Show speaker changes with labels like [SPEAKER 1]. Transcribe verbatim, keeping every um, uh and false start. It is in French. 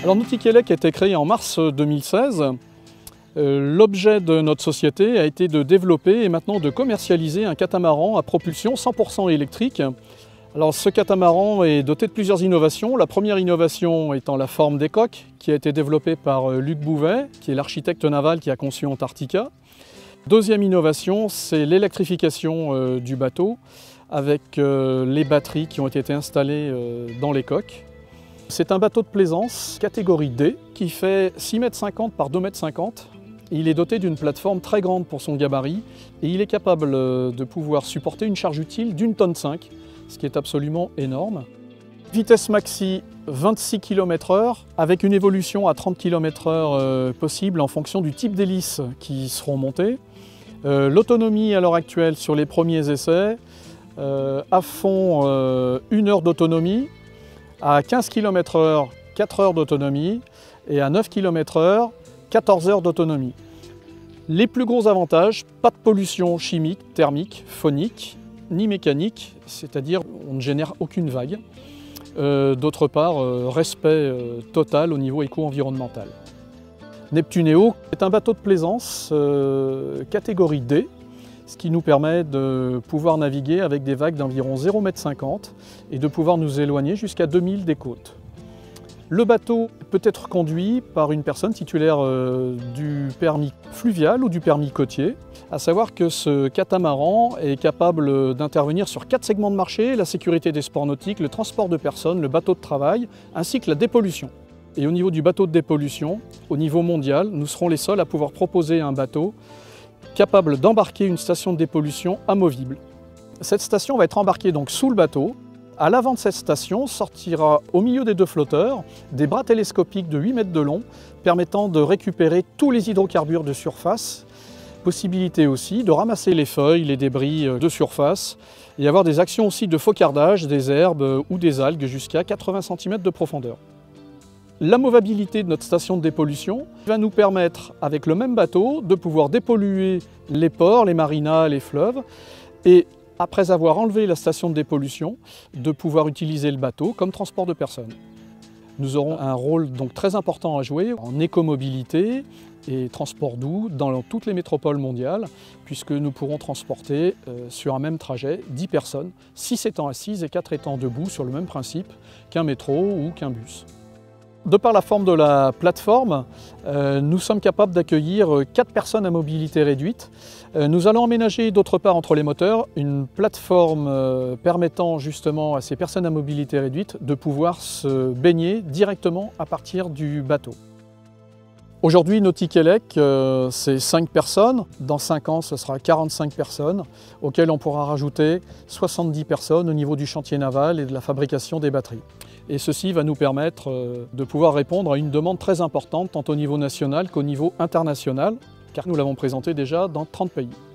[SPEAKER 1] Alors Nautic-Elec a été créé en mars deux mille seize. Euh, L'objet de notre société a été de développer et maintenant de commercialiser un catamaran à propulsion cent pour cent électrique. Alors ce catamaran est doté de plusieurs innovations. La première innovation étant la forme des coques, qui a été développée par Luc Bouvet, qui est l'architecte naval qui a conçu Antarctica. Deuxième innovation, c'est l'électrification euh, du bateau avec euh, les batteries qui ont été installées euh, dans les coques. C'est un bateau de plaisance catégorie D qui fait six mètres cinquante par deux mètres cinquante. Il est doté d'une plateforme très grande pour son gabarit et il est capable de pouvoir supporter une charge utile d'une tonne cinq, ce qui est absolument énorme. Vitesse maxi vingt-six kilomètres heure avec une évolution à trente kilomètres heure possible en fonction du type d'hélices qui seront montées. Euh, L'autonomie à l'heure actuelle sur les premiers essais, euh, à fond euh, une heure d'autonomie. À quinze kilomètres heure, quatre heures d'autonomie et à neuf kilomètres heure, quatorze heures d'autonomie. Les plus gros avantages, pas de pollution chimique, thermique, phonique, ni mécanique, c'est-à-dire on ne génère aucune vague. Euh, D'autre part, euh, respect euh, total au niveau éco-environnemental. Neptuneo est un bateau de plaisance euh, catégorie D, ce qui nous permet de pouvoir naviguer avec des vagues d'environ zéro virgule cinquante mètres et de pouvoir nous éloigner jusqu'à deux mille des côtes. Le bateau peut être conduit par une personne titulaire euh, du permis fluvial ou du permis côtier, à savoir que ce catamaran est capable d'intervenir sur quatre segments de marché, la sécurité des sports nautiques, le transport de personnes, le bateau de travail, ainsi que la dépollution. Et au niveau du bateau de dépollution, au niveau mondial, nous serons les seuls à pouvoir proposer un bateau capable d'embarquer une station de dépollution amovible. Cette station va être embarquée donc sous le bateau. À l'avant de cette station sortira au milieu des deux flotteurs des bras télescopiques de huit mètres de long permettant de récupérer tous les hydrocarbures de surface. Possibilité aussi de ramasser les feuilles, les débris de surface et avoir des actions aussi de faucardage des herbes ou des algues jusqu'à quatre-vingts centimètres de profondeur. La movabilité de notre station de dépollution va nous permettre, avec le même bateau, de pouvoir dépolluer les ports, les marinas, les fleuves, et après avoir enlevé la station de dépollution, de pouvoir utiliser le bateau comme transport de personnes. Nous aurons un rôle donc très important à jouer en écomobilité et transport doux dans toutes les métropoles mondiales, puisque nous pourrons transporter euh, sur un même trajet dix personnes, six étant assises et quatre étant debout sur le même principe qu'un métro ou qu'un bus. De par la forme de la plateforme, euh, nous sommes capables d'accueillir quatre personnes à mobilité réduite. Euh, nous allons emménager d'autre part entre les moteurs une plateforme euh, permettant justement à ces personnes à mobilité réduite de pouvoir se baigner directement à partir du bateau. Aujourd'hui, Nautic-Elec, euh, c'est cinq personnes. Dans cinq ans, ce sera quarante-cinq personnes, auxquelles on pourra rajouter soixante-dix personnes au niveau du chantier naval et de la fabrication des batteries. Et ceci va nous permettre euh, de pouvoir répondre à une demande très importante, tant au niveau national qu'au niveau international, car nous l'avons présenté déjà dans trente pays.